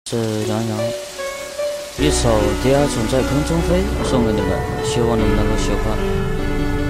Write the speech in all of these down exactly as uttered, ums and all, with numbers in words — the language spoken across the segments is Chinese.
是杨洋，一首《第二种在空中飞》送给你们，希望你们能够喜欢。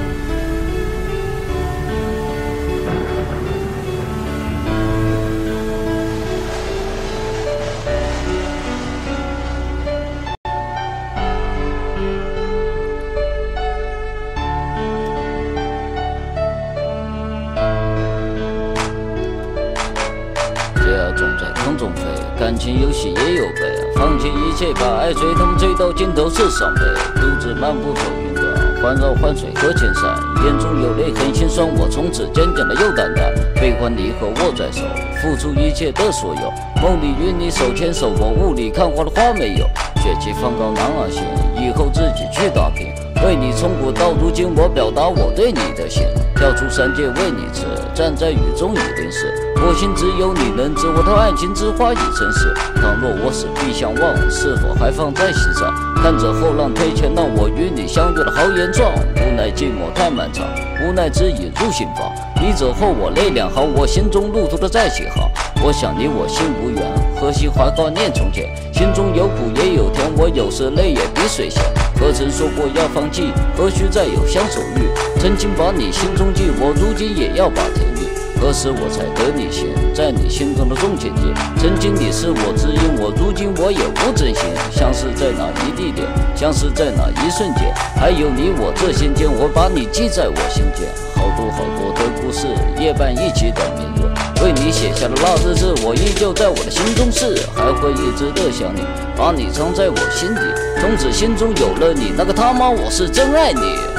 第二种在空中飞，感情游戏也有悲，放弃一切，把爱追痛，追到尽头是伤悲。独自漫步走云端，环绕环水隔千山，眼中有泪很心酸，我从此坚强的又胆大。悲欢离合握在手，付出一切的所有。梦里与你手牵手，我雾里看花的花没有。血气方刚男儿心，以后自己去打拼。为你从古到如今，我表达我对你的心。跳出三界为你痴，站在雨中已淋湿。我心只有你能知，我的爱情之花已成诗。倘若我死必相忘，是否还放在心上？看着后浪推前浪，我与你相约的好言状。无奈寂寞太漫长，无奈只已入心房。你走后我泪两行，我心中路途的再起航。我想你我心无缘，何须怀抱念从前？心中有苦也有甜，我有时泪也比水咸。何曾说过要放弃，何须再有相守欲？曾经把你心中记，我如今也要把甜蜜。何时我才得你心，在你心中的重千金？曾经你是我知音，我如今我也无真心。相识在哪一地点，相识在哪一瞬间？还有你我这心间，我把你记在我心间。好多好多的故事，夜半一起的明日，为你写下的那日子，我依旧在我的心中是，还会一直的想你，把你藏在我心底。从此心中有了你，那个他妈我是真爱你。